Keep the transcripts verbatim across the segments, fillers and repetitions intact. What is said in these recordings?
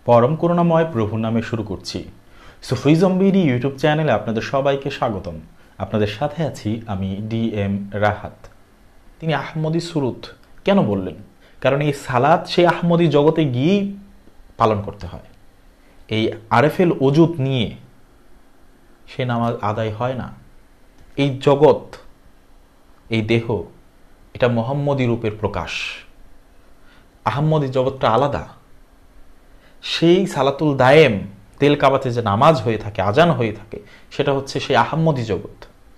পরম করুণাময় প্রভুর নামে শুরু করছি। সুফিজম বিডি ইউটিউব চ্যানেলে আপনাদের সবাইকে স্বাগতম। আপনাদের সাথে আছি আমি ডি এম রাহাত। তিনি আহমদি সুরুত কেন বললেন? কারণ এই সালাত সেই আহমদি জগতে গিয়েই পালন করতে হয়। এই আরেফেল ওজুদ নিয়ে সে নামাজ আদায় হয় না। এই জগৎ, এই দেহ, এটা মোহাম্মদী রূপের প্রকাশ। আহমদি জগৎটা আলাদা। সেই সালাতুল দায়েম তেল কাবাতে যে নামাজ হয়ে থাকে, আজান হয়ে থাকে, সেটা হচ্ছে সেই আহমদি জগৎ।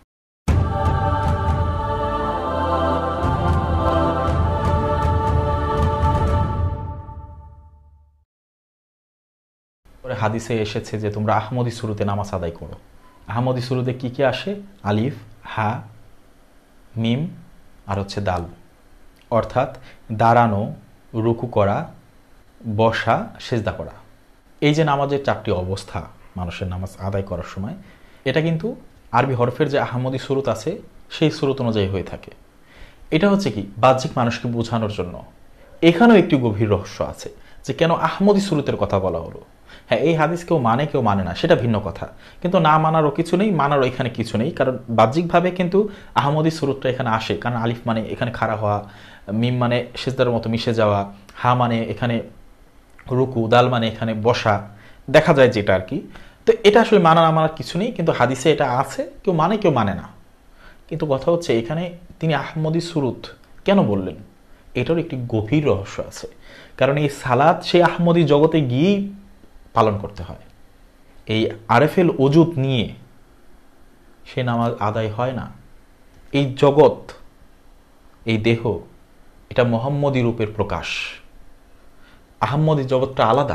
হাদিসে এসেছে যে তোমরা আহমদি সুরুতে নামাজ আদায় করো। আহমদি সুরুতে কি কি আসে? আলিফ, হা, মিম আর হচ্ছে দাল। অর্থাৎ দাঁড়ানো, রুকু করা, বসা, সেজদা করা। এই যে নামাজের চারটি অবস্থা মানুষের নামাজ আদায় করার সময়, এটা কিন্তু আরবি হরফের যে আহমদি সুরুত আছে সেই সুরুত অনুযায়ী হয়ে থাকে। এটা হচ্ছে কি বাহ্যিক মানুষকে বোঝানোর জন্য। এখানেও একটি গভীর রহস্য আছে যে কেন আহমদি সুরুতের কথা বলা হলো। হ্যাঁ, এই হাদিস কেউ মানে কেউ মানে না, সেটা ভিন্ন কথা, কিন্তু না মানারও কিছু নেই, মানারও এখানে কিছু নেই। কারণ বাহ্যিকভাবে কিন্তু আহমদি সুরুতটা এখানে আসে। কারণ আলিফ মানে এখানে খাড়া হওয়া, মিম মানে সেজদার মতো মিশে যাওয়া, হা মানে এখানে রুকু, দাল মানে এখানে বসা, দেখা যায় যেটা আর কি। তো এটা আসলে মানা না মানার কিছু নেই, কিন্তু হাদিসে এটা আছে, কেউ মানে কেউ মানে না। কিন্তু কথা হচ্ছে এখানে তিনি আহমদি সুরুত কেন বললেন, এটার একটি গভীর রহস্য আছে। কারণ এই সালাত সেই আহমদি জগতে গিয়েই পালন করতে হয়। এই আরেফেল ওজুদ নিয়ে সে নামাজ আদায় হয় না। এই জগৎ, এই দেহ, এটা মোহাম্মদী রূপের প্রকাশ। আহমদি জগৎটা আলাদা।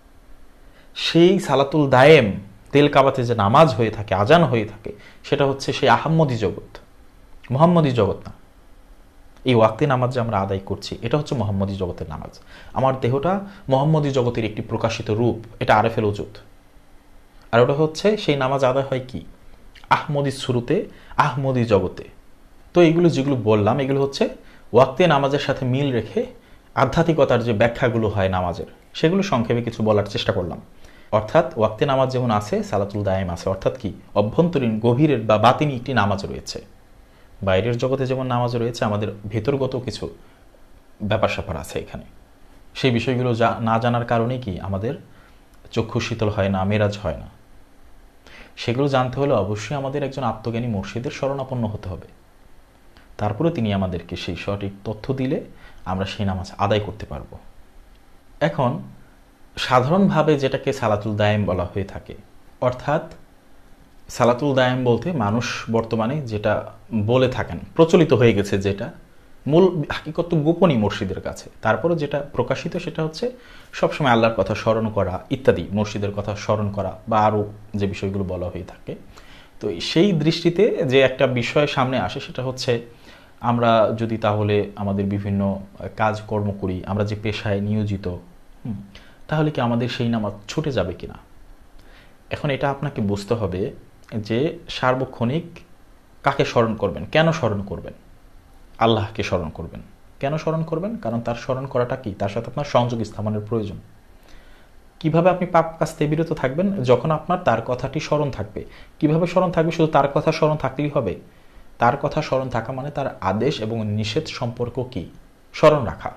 সেই সালাতুল দায়েম তেল কাবাতে যে নামাজ হয়ে থাকে, আজান হয়ে থাকে, সেটা হচ্ছে সেই আহমদি জগৎ, মোহাম্মদী জগৎ না। এই ওয়াক্তে নামাজ যে আমরা আদায় করছি, এটা হচ্ছে মোহাম্মদী জগতের নামাজ। আমার দেহটা মোহাম্মদী জগতের একটি প্রকাশিত রূপ, এটা আরেফেল ওজুদ। আর ওটা হচ্ছে সেই নামাজ আদায় হয় কি আহমদি সুরুতে, আহমদি জগতে। তো এইগুলো যেগুলো বললাম, এগুলো হচ্ছে ওয়াক্তে নামাজের সাথে মিল রেখে আধ্যাত্মিকতার যে ব্যাখ্যাগুলো হয় নামাজের, সেগুলো সংক্ষেপে কিছু বলার চেষ্টা করলাম। অর্থাৎ ওয়াক্তে নামাজ যেমন আছে, সালাতুল দায়েম আছে। অর্থাৎ কি অভ্যন্তরীণ গভীরের বা বাতিনি একটি নামাজ রয়েছে। বাইরের জগতে যেমন নামাজ রয়েছে, আমাদের ভেতরগত কিছু ব্যাপার স্যাপার আছে এখানে। সেই বিষয়গুলো না জানার কারণে কি আমাদের চক্ষু শীতল হয় না, মেরাজ হয় না। সেগুলো জানতে হলে অবশ্যই আমাদের একজন আত্মজ্ঞানী মুর্শিদের শরণাপন্ন হতে হবে। তারপরে তিনি আমাদেরকে সেই সঠিক তথ্য দিলে আমরা সেই নামাজ আদায় করতে পারবো। এখন সাধারণভাবে যেটাকে সালাতুল দায়েম বলা হয়ে থাকে, অর্থাৎ সালাতুল দায়েম বলতে মানুষ বর্তমানে যেটা বলে থাকেন, প্রচলিত হয়ে গেছে, যেটা মূল হাকিকত তো গোপনই মুর্শিদের কাছে, তারপরে যেটা প্রকাশিত সেটা হচ্ছে সবসময় আল্লাহর কথা স্মরণ করা ইত্যাদি, মুর্শিদের কথা স্মরণ করা বা আরও যে বিষয়গুলো বলা হয়ে থাকে। তো সেই দৃষ্টিতে যে একটা বিষয় সামনে আসে সেটা হচ্ছে আমরা যদি তাহলে আমাদের বিভিন্ন কাজকর্ম করি, আমরা যে পেশায় নিয়োজিত, তাহলে কি আমাদের সেই নামাজ ছুটে যাবে কিনা? এখন এটা আপনাকে বুঝতে হবে যে সার্বক্ষণিক কাকে স্মরণ করবেন, কেন স্মরণ করবেন? আল্লাহকে স্মরণ করবেন। কেন স্মরণ করবেন? কারণ তার স্মরণ করাটা কি, তার সাথে আপনার সংযোগ স্থাপনের প্রয়োজন। কিভাবে আপনি পাপ কাজ থেকে বিরত থাকবেন? যখন আপনার তার কথাটি স্মরণ থাকবে। কিভাবে স্মরণ থাকবে? শুধু তার কথা স্মরণ থাকলেই হবে? তার কথা স্মরণ থাকা মানে তার আদেশ এবং নিষেধ সম্পর্ক কি স্মরণ রাখা।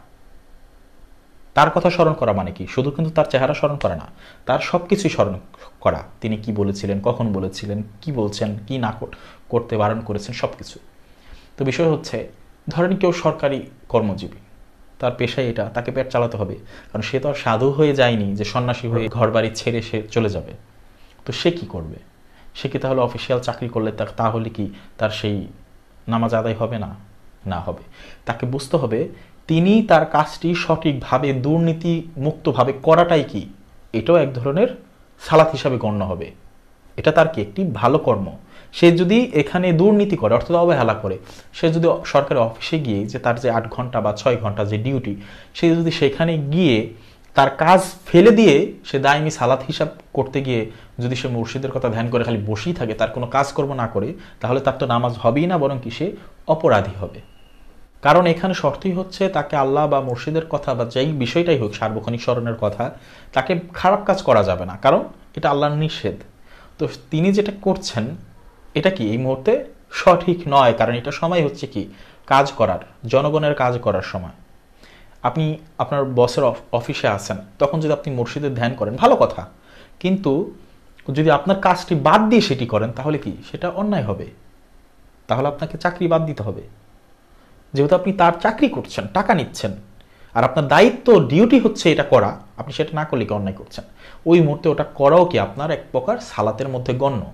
তার কথা স্মরণ করা মানে কি শুধু কিন্তু তার চেহারা স্মরণ করা না, তার সব কিছুই স্মরণ করা। তিনি কি বলেছিলেন, কখন বলেছিলেন, কি বলছেন, কি না করতে বারণ করেছেন, সব কিছু। তো বিষয় হচ্ছে, ধরেন কেউ সরকারি কর্মজীবী, তার পেশায় এটা, তাকে পেট চালাতে হবে। কারণ সে তো আর সাধু হয়ে যায়নি যে সন্ন্যাসী হয়ে ঘর বাড়ি ছেড়ে সে চলে যাবে। তো সে কি করবে? সে কি তাহলে অফিসিয়াল চাকরি করলে তাহলে কি তার সেই নামাজ আদায় হবে না? না হবে। তাকে বুঝতে হবে তিনি তার কাজটি সঠিকভাবে দুর্নীতি মুক্তভাবে করাটাই কি এটাও এক ধরনের সালাত হিসাবে গণ্য হবে। এটা তার কি একটি ভালো কর্ম। সে যদি এখানে দুর্নীতি করে, অর্থাৎ অবহেলা করে, সে যদি সরকারি অফিসে গিয়ে যে তার যে আট ঘন্টা বা ছয় ঘন্টা যে ডিউটি, সে যদি সেখানে গিয়ে তার কাজ ফেলে দিয়ে সে দায়মি সালাত হিসাব করতে গিয়ে যদি সে মুর্শিদের কথা ধ্যান করে খালি বসেই থাকে, তার কোনো কাজকর্ম না করে, তাহলে তার তো নামাজ হবেই না, বরং কি সে অপরাধী হবে। কারণ এখানে শর্তই হচ্ছে তাকে আল্লাহ বা মুর্শিদের কথা বা যেই বিষয়টাই হোক সার্বক্ষণিক স্মরণের কথা, তাকে খারাপ কাজ করা যাবে না, কারণ এটা আল্লাহর নিষেধ। তো তিনি যেটা করছেন এটা কি এই মুহূর্তে সঠিক নয়, কারণ এটা সময় হচ্ছে কি কাজ করার, জনগণের কাজ করার সময়। আপনি আপনার বসের অফিসে আছেন, তখন যদি আপনি মুর্শিদের ধ্যান করেন ভালো কথা, কিন্তু যদি আপনার কাজটি বাদ দিয়ে সেটি করেন তাহলে কি সেটা অন্যায় হবে, তাহলে আপনাকে চাকরি বাদ দিতে হবে। যেহেতু আপনি তার চাকরি করছেন, টাকা নিচ্ছেন, আর আপনার দায়িত্ব ডিউটি হচ্ছে এটা করা, আপনি সেটা না করলে কি অন্যায় করছেন। ওই মুহূর্তে ওটা করাও কি আপনার এক প্রকার সালাতের মধ্যে গণ্য।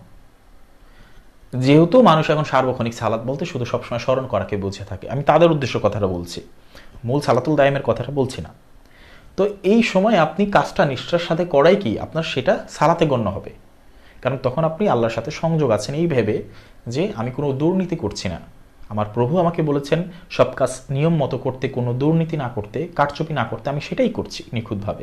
যেহেতু মানুষ এখন সার্বক্ষণিক সালাত বলতে শুধু সবসময় স্মরণ করাকে বুঝে থাকে, আমি তাদের উদ্দেশ্য কথাটা বলছি, মূল সালাতুল দায়েমের কথাটা বলছি না। তো এই সময় আপনি কাজটা নিষ্ঠার সাথে করাই কি আপনার সেটা সালাতে গণ্য হবে, কারণ তখন আপনি আল্লাহর সাথে সংযোগ আছেন এই ভেবে যে আমি কোনো দুর্নীতি করছি না, আমার প্রভু আমাকে বলেছেন সব কাজ নিয়ম মতো করতে, কোনো দুর্নীতি না করতে, কারচুপি না করতে, আমি সেটাই করছি নিখুঁতভাবে।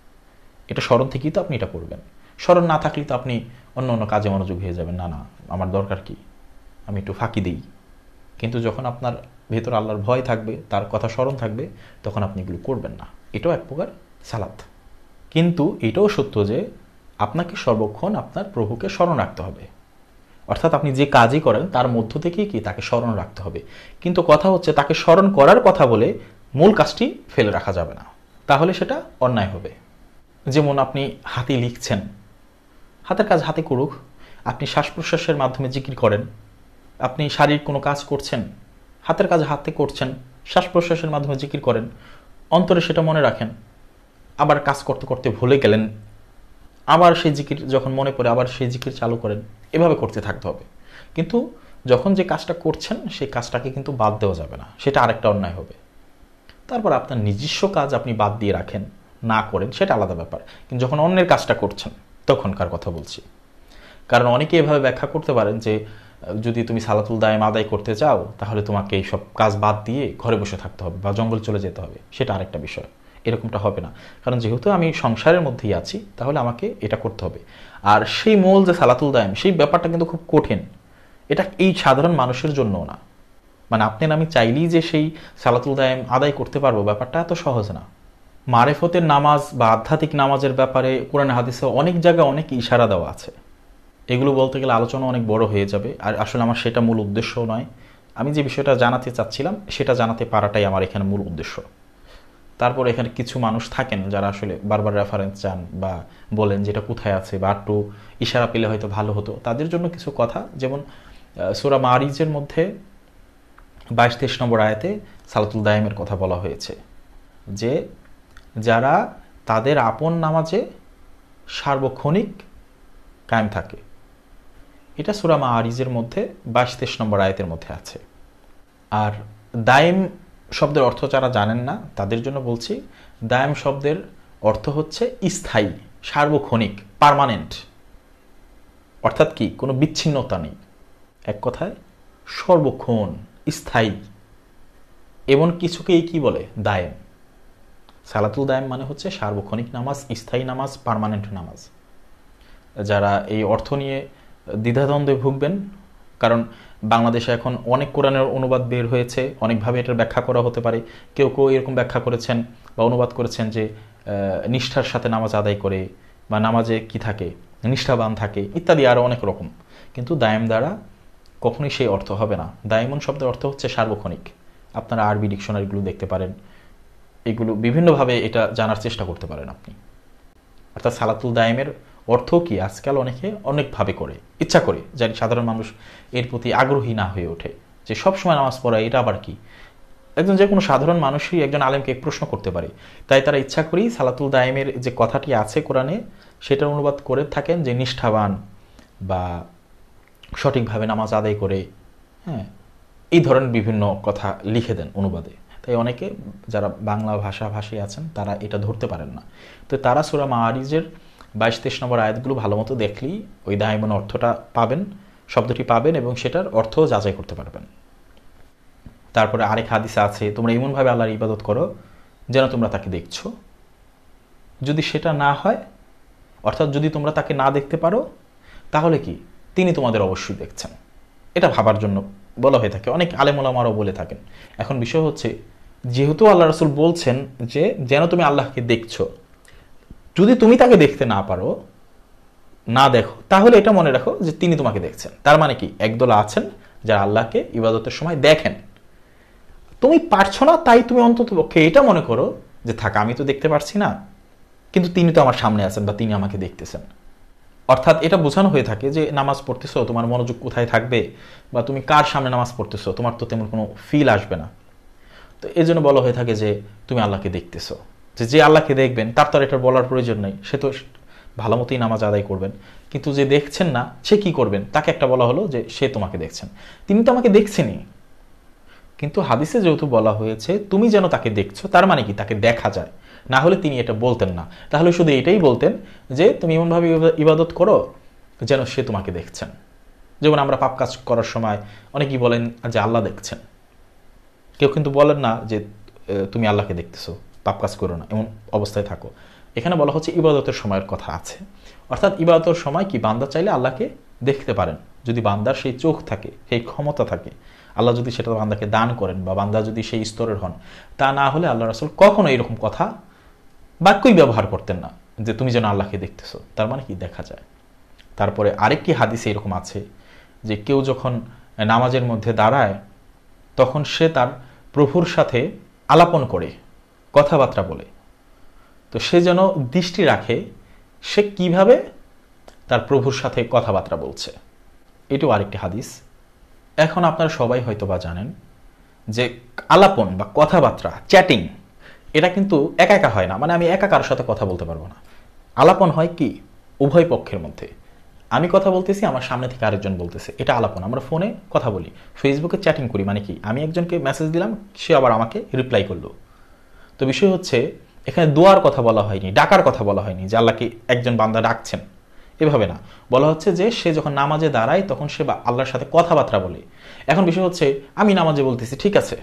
এটা স্মরণ থেকেই তো আপনি এটা করবেন। স্মরণ না থাকলে তো আপনি অন্য অন্য কাজে মনোযোগ হয়ে যাবেন, না না আমার দরকার কি, আমি একটু ফাঁকি দিই। কিন্তু যখন আপনার ভেতর আল্লাহর ভয় থাকবে, তার কথা স্মরণ থাকবে, তখন আপনি এগুলো করবেন না। এটাও এক প্রকার সালাত। কিন্তু এটাও সত্য যে আপনাকে সর্বক্ষণ আপনার প্রভুকে স্মরণ রাখতে হবে, অর্থাৎ আপনি যে কাজই করেন তার মধ্য থেকেই কি তাকে স্মরণ রাখতে হবে। কিন্তু কথা হচ্ছে তাকে স্মরণ করার কথা বলে মূল কাজটি ফেলে রাখা যাবে না, তাহলে সেটা অন্যায় হবে। যেমন আপনি হাতে লিখছেন, হাতের কাজ হাতে করুক, আপনি শ্বাস প্রশ্বাসের মাধ্যমে জিকির করেন, আপনি শারীরিক কোনো কাজ করছেন, হাতের কাজ হাতে করছেন, শ্বাস প্রশ্বাসের মাধ্যমে জিকির করেন, অন্তরে সেটা মনে রাখেন, আবার কাজ করতে করতে ভুলে গেলেন, আবার সেই জিকির যখন মনে পড়ে আবার সেই জিকির চালু করেন, এভাবে করতে থাকতে হবে। কিন্তু যখন যে কাজটা করছেন সেই কাজটাকে কিন্তু বাদ দেওয়া যাবে না, সেটা আরেকটা অন্যায় হবে। তারপর আপনার নিজস্ব কাজ আপনি বাদ দিয়ে রাখেন, না করেন, সেটা আলাদা ব্যাপার। কিন্তু যখন অন্যের কাজটা করছেন তখনকার কথা বলছি। কারণ অনেকে এভাবে ব্যাখ্যা করতে পারেন যে যদি তুমি সালাতুল দায়েম আদায় করতে চাও তাহলে তোমাকে এই সব কাজ বাদ দিয়ে ঘরে বসে থাকতে হবে বা জঙ্গল চলে যেতে হবে, সেটা আরেকটা বিষয়। এরকমটা হবে না, কারণ যেহেতু আমি সংসারের মধ্যেই আছি তাহলে আমাকে এটা করতে হবে। আর সেই মূল যে সালাতুল দায়েম, সেই ব্যাপারটা কিন্তু খুব কঠিন, এটা এই সাধারণ মানুষের জন্যও না। মানে আপনি আমি চাইলেই যে সেই সালাতুল দায়েম আদায় করতে পারবো, ব্যাপারটা এত সহজ না। মারেফতের নামাজ বা আধ্যাত্মিক নামাজের ব্যাপারে কোরআন হাদিসে অনেক জায়গায় অনেক ইশারা দেওয়া আছে, এগুলো বলতে গেলে আলোচনা অনেক বড় হয়ে যাবে, আর আসলে আমার সেটা মূল উদ্দেশ্য নয়। আমি যে বিষয়টা জানাতে চাচ্ছিলাম সেটা জানাতে পারাটাই আমার এখানে মূল উদ্দেশ্য। তারপর এখানে কিছু মানুষ থাকেন যারা আসলে বারবার রেফারেন্স চান বা বলেন যেটা কোথায় আছে বা একটু ইশারা পেলে হয়তো ভালো হতো, তাদের জন্য কিছু কথা। যেমন সূরা মারিজের মধ্যে বাইশ তেইশ নম্বর আয়াতে সালাতুল দায়েমের কথা বলা হয়েছে যে যারা তাদের আপন নামাজে সার্বক্ষণিক কায়েম থাকে, এটা সূরা মারিজের মধ্যে বাইশ তেইশ নম্বর আয়াতের মধ্যে আছে। আর দায়েম শব্দের অর্থ যারা জানেন না তাদের জন্য বলছি, দায়েম শব্দের অর্থ হচ্ছে স্থায়ী, সার্বক্ষণিক, পার্মানেন্ট। অর্থাৎ কি কোনো বিচ্ছিন্নতা নেই, এক কথায় সর্বক্ষণ স্থায়ী। এমন কিছুকেই কি বলে দায়েম। সালাতুল দায়েম মানে হচ্ছে সার্বক্ষণিক নামাজ, স্থায়ী নামাজ, পার্মানেন্ট নামাজ। যারা এই অর্থ নিয়ে দ্বিধাদ্বন্দ্বে ভুগবেন, কারণ বাংলাদেশে এখন অনেক কোরআনের অনুবাদ বের হয়েছে, অনেকভাবে এটার ব্যাখ্যা করা হতে পারে। কেউ কেউ এরকম ব্যাখ্যা করেছেন বা অনুবাদ করেছেন যে নিষ্ঠার সাথে নামাজ আদায় করে বা নামাজে কি থাকে, নিষ্ঠাবান থাকে ইত্যাদি, আরও অনেক রকম। কিন্তু দায়েম দ্বারা কখনোই সেই অর্থ হবে না। দায়েমন শব্দের অর্থ হচ্ছে সার্বক্ষণিক। আপনারা আরবি ডিকশনারিগুলো দেখতে পারেন, এগুলো বিভিন্নভাবে এটা জানার চেষ্টা করতে পারেন আপনি। অর্থাৎ সালাতুল দায়েমের অর্থ কি আজকাল অনেকে অনেকভাবে করে, ইচ্ছা করে, যার সাধারণ মানুষ এর প্রতি আগ্রহী না হয়ে ওঠে যে সবসময় নামাজ পড়া এটা আবার কি। একজন যে কোনো সাধারণ মানুষই একজন আলেমকে প্রশ্ন করতে পারে, তাই তারা ইচ্ছা করেই সালাতুল দায়েমের যে কথাটি আছে কোরআনে সেটার অনুবাদ করে থাকেন যে নিষ্ঠাবান বা সঠিকভাবে নামাজ আদায় করে, হ্যাঁ, এই ধরনের বিভিন্ন কথা লিখে দেন অনুবাদে। তাই অনেকে যারা বাংলা ভাষাভাষী আছেন তারা এটা ধরতে পারেন না। তো তারা সূরা মারিজের বাইশ তেইশ নম্বর আয়াতগুলো ভালো মতো দেখলেই ওই দায়েমন অর্থটা পাবেন, শব্দটি পাবেন এবং সেটার অর্থ যাচাই করতে পারবেন। তারপরে আরেক হাদিসে আছে তোমরা এমনভাবে আল্লাহর ইবাদত করো যেন তোমরা তাকে দেখছো। যদি সেটা না হয়, অর্থাৎ যদি তোমরা তাকে না দেখতে পারো, তাহলে কি তিনি তোমাদের অবশ্যই দেখছেন। এটা ভাবার জন্য বলা হয়ে থাকে, অনেক আলেম ওলামারাও বলে থাকেন। এখন বিষয় হচ্ছে, যেহেতু আল্লাহ রাসূল বলছেন যে যেন তুমি আল্লাহকে দেখছো, যদি তুমি তাকে দেখতে না পারো, না দেখো, তাহলে এটা মনে রাখো যে তিনি তোমাকে দেখছেন। তার মানে কি, একদল আছেন যারা আল্লাহকে ইবাদতের সময় দেখেন। তুমি পারছো না, তাই তুমি অন্তত পক্ষে এটা মনে করো যে থাক, আমি তো দেখতে পারছি না, কিন্তু তিনি তো আমার সামনে আছেন বা তিনি আমাকে দেখতেছেন। অর্থাৎ এটা বোঝানো হয়ে থাকে যে নামাজ পড়তেছো, তোমার মনোযোগ কোথায় থাকবে, বা তুমি কার সামনে নামাজ পড়তেছো, তোমার তো তেমন কোনো ফিল আসবে না। তো এই জন্য বলা হয়ে থাকে যে তুমি আল্লাহকে দেখতেছো। যে যে আল্লাহকে দেখবেন তার তো আর এটা বলার প্রয়োজন নেই, সে তো ভালো মতোই নামাজ আদায় করবেন। কিন্তু যে দেখছেন না, সে কি করবেন, তাকে একটা বলা হলো যে সে তোমাকে দেখছেন। তিনি তো আমাকে দেখছেনই, কিন্তু হাদিসে যেহেতু বলা হয়েছে তুমি যেন তাকে দেখছো, তার মানে কি তাকে দেখা যায়, না হলে তিনি এটা বলতেন না। তাহলে শুধু এটাই বলতেন যে তুমি এমনভাবে ইবাদত করো যেন সে তোমাকে দেখছেন। যেমন আমরা পাপ কাজ করার সময় অনেকেই বলেন যে আল্লাহ দেখছেন, কেউ কিন্তু বলেন না যে তুমি আল্লাহকে দেখতেছো, পাপ কাজ করো না, এমন অবস্থায় থাকো। এখানে বলা হচ্ছে ইবাদতের সময়ের কথা আছে। অর্থাৎ ইবাদতের সময় কি বান্দা চাইলে আল্লাহকে দেখতে পারেন, যদি বান্দার সেই চোখ থাকে, সেই ক্ষমতা থাকে, আল্লাহ যদি সেটা বান্দাকে দান করেন, বা বান্দা যদি সেই স্তরের হন। তা না হলে আল্লাহ রাসূল কখনো এরকম কথা বাক্যই ব্যবহার করতেন না যে তুমি যেন আল্লাহকে দেখতেছো, তার মানে কি দেখা যায়। তারপরে আরেকটি হাদিসে এরকম আছে যে কেউ যখন নামাজের মধ্যে দাঁড়ায়, তখন সে তার প্রভুর সাথে আলাপন করে, কথাবার্তা বলে। তো সে যেন দৃষ্টি রাখে সে কিভাবে তার প্রভুর সাথে কথাবার্তা বলছে। এটাও আরেকটি হাদিস। এখন আপনারা সবাই হয়তো বা জানেন যে আলাপন বা কথাবার্তা, চ্যাটিং, এটা কিন্তু একা একা হয় না। মানে আমি একা কারোর সাথে কথা বলতে পারবো না। আলাপন হয় কি উভয় পক্ষের মধ্যে। আমি কথা বলতেছি, আমার সামনে থেকে আরেকজন বলতেছে, এটা আলাপন। আমরা ফোনে কথা বলি, ফেসবুকে চ্যাটিং করি, মানে কি আমি একজনকে মেসেজ দিলাম, সে আবার আমাকে রিপ্লাই করলো। তো বিষয় হচ্ছে এখানে দোয়ার কথা বলা হয়নি, ডাকার কথা বলা হয়নি যে আল্লাহকে একজন বান্দা ডাকছেন, এভাবে না। বলা হচ্ছে যে সে যখন নামাজে দাঁড়ায় তখন সে আল্লাহর সাথে কথাবার্তা বলে। এখন বিষয় হচ্ছে আমি নামাজে বলতেছি, ঠিক আছে,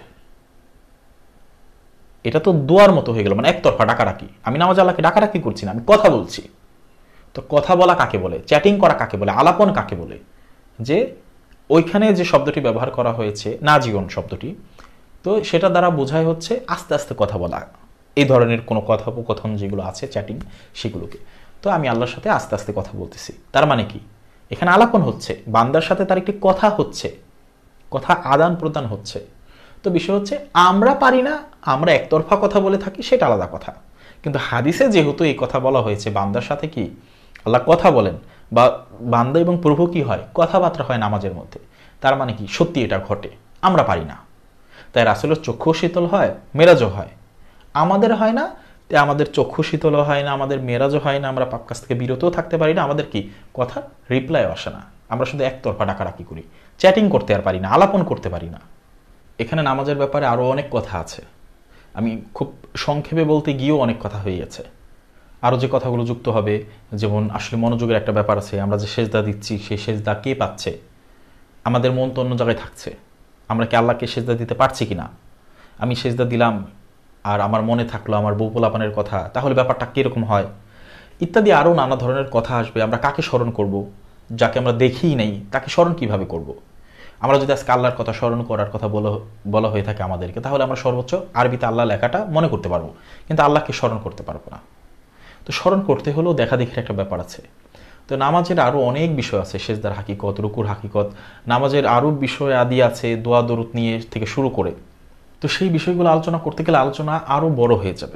এটা তো দোয়ার মতো হয়ে গেল, মানে একতরফা ডাকাডাকি। আমি নামাজে আল্লাহকে ডাকাডাকি করছি না, আমি কথা বলছি। তো কথা বলা কাকে বলে, চ্যাটিং করা কাকে বলে, আলাপন কাকে বলে? যে ওইখানে যে শব্দটি ব্যবহার করা হয়েছে নাজিউন শব্দটি, তো সেটা দ্বারা বোঝায় হচ্ছে আস্তে আস্তে কথা বলা, এই ধরনের কোনো কথোপকথন যেগুলো আছে চ্যাটিং, সেগুলোকে। তো আমি আল্লাহর সাথে আস্তে আস্তে কথা বলতেছি, তার মানে কি এখানে আলাপন হচ্ছে, বান্দার সাথে তার একটি কথা হচ্ছে, কথা আদান প্রদান হচ্ছে। তো বিষয় হচ্ছে আমরা পারি না, আমরা একতরফা কথা বলে থাকি, সেটা আলাদা কথা। কিন্তু হাদিসে যেহেতু এই কথা বলা হয়েছে, বান্দার সাথে কি আল্লাহ কথা বলেন, বা বান্দা এবং প্রভু কি হয়, কথাবার্তা হয় নামাজের মধ্যে, তার মানে কি সত্যি এটা ঘটে, আমরা পারি না। তাই রাসূলের চক্ষু শীতল হয়, মেরাজও হয়, আমাদের হয় না। তাই আমাদের চক্ষু শীতলও হয় না, আমাদের মেরাজও হয় না, আমরা পাপ কাজ থেকে বিরতও থাকতে পারি না, আমাদের কি কথা রিপ্লাইও আসে না, আমরা শুধু একতরফা ডাকাডাকি করি, চ্যাটিং করতে আর পারি না, আলাপন করতে পারি না। এখানে নামাজের ব্যাপারে আরও অনেক কথা আছে, আমি খুব সংক্ষেপে বলতে গিয়েও অনেক কথা হয়ে গেছে। আরও যে কথাগুলো যুক্ত হবে, যেমন আসলে মনোযোগের একটা ব্যাপার আছে, আমরা যে সেজদা দিচ্ছি সেই সেজদা কে পাচ্ছে, আমাদের মন তো অন্য জায়গায় থাকছে, আমরা কি আল্লাহকে সেজদা দিতে পারছি কিনা। আমি সেজদা দিলাম আর আমার মনে থাকলো আমার বউ পোলাপানের কথা, তাহলে ব্যাপারটা কীরকম হয়, ইত্যাদি আরও নানা ধরনের কথা আসবে। আমরা কাকে স্মরণ করব, যাকে আমরা দেখিই নেই তাকে স্মরণ কিভাবে করব। আমরা যদি আজকে আল্লাহর কথা স্মরণ করার কথা বলা বলা হয়ে থাকে আমাদেরকে, তাহলে আমরা সর্বোচ্চ আরবিতে আল্লাহ লেখাটা মনে করতে পারবো, কিন্তু আল্লাহকে স্মরণ করতে পারবো না। তো স্মরণ করতে হলেও দেখা দেখির একটা ব্যাপার আছে। তো নামাজের আরও অনেক বিষয় আছে, সেজদার হাকিকত, রুকুর হাকিকত, নামাজের আরও বিষয় আদি আছে, দোয়া দরুদ নিয়ে থেকে শুরু করে। তো সেই বিষয়গুলো আলোচনা করতে গেলে আলোচনা আরও বড় হয়ে যাবে।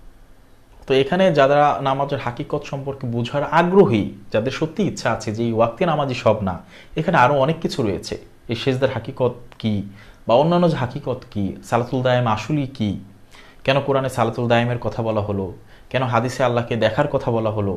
তো এখানে যারা নামাজের হাকিকত সম্পর্কে বোঝার আগ্রহী, যাদের সত্যি ইচ্ছা আছে যে এই ওয়াক্তে নামাজি সব না, এখানে আরও অনেক কিছু রয়েছে। এই সেজদার হাকিকত কি, বা অন্যান্য যে হাকিকত কি, সালাতুল দায়েম আসলেই কি, কেন কোরআনে সালাতুল দায়েমের কথা বলা হলো, কেন হাদিসে আল্লাহকে দেখার কথা বলা হলো,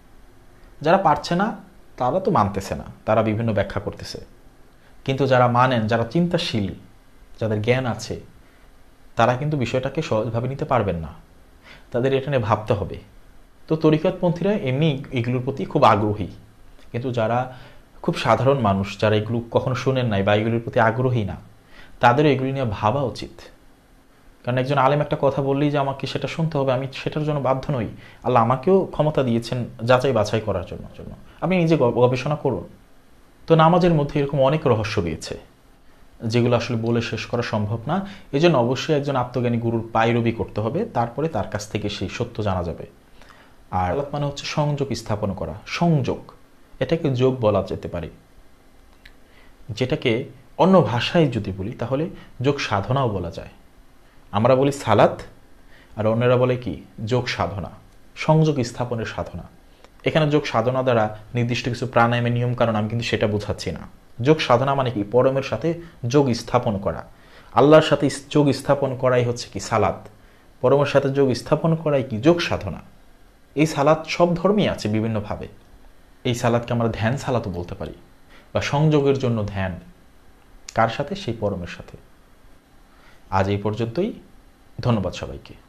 যারা পারছে না তারা তো মানতেছে না, তারা বিভিন্ন ব্যাখ্যা করতেছে। কিন্তু যারা মানেন, যারা চিন্তাশীল, যাদের জ্ঞান আছে, তারা কিন্তু বিষয়টাকে সহজভাবে নিতে পারবেন না, তাদের এটা নিয়ে ভাবতে হবে। তো তরিকতপন্থীরা এমনি এগুলোর প্রতি খুব আগ্রহী, কিন্তু যারা খুব সাধারণ মানুষ, যারা এগুলো কখনো শোনেন নাই বা এগুলোর প্রতি আগ্রহী না, তাদেরও এগুলি নিয়ে ভাবা উচিত। কারণ একজন আলেম একটা কথা বললেই যে আমাকে সেটা শুনতে হবে, আমি সেটার জন্য বাধ্য নই। আল্লাহ আমাকেও ক্ষমতা দিয়েছেন যাচাই বাছাই করার জন্য জন্য আপনি নিজে গবেষণা করুন। তো নামাজের মধ্যে এরকম অনেক রহস্য রয়েছে, যেগুলো আসলে বলে শেষ করা সম্ভব না। এই জন্য অবশ্যই একজন আত্মজ্ঞানী গুরুর পায়রবি করতে হবে, তারপরে তার কাছ থেকে সেই সত্য জানা যাবে। আর আলাপ মানে হচ্ছে সংযোগ স্থাপন করা, সংযোগ, এটাকে যোগ বলা যেতে পারে, যেটাকে অন্য ভাষায় যদি বলি তাহলে যোগ সাধনাও বলা যায়। আমরা বলি সালাত, আর অন্যরা বলে কি যোগ সাধনা, সংযোগ স্থাপনের সাধনা। এখানে যোগ সাধনা দ্বারা নির্দিষ্ট কিছু প্রাণায়ামের নিয়ম কারণ আমি কিন্তু সেটা বোঝাচ্ছি না। যোগ সাধনা মানে কি পরমের সাথে যোগ স্থাপন করা, আল্লাহর সাথে যোগ স্থাপন করাই হচ্ছে কি সালাত, পরমের সাথে যোগ স্থাপন করাই কি যোগ সাধনা। এই সালাত সব ধর্মেই আছে বিভিন্নভাবে। এই সালাতকে আমরা ধ্যান সালাতও বলতে পারি, বা সংযোগের জন্য ধ্যান, কার সাথে? সেই পরমের সাথে। আজ এই পর্যন্তই, ধন্যবাদ সবাইকে।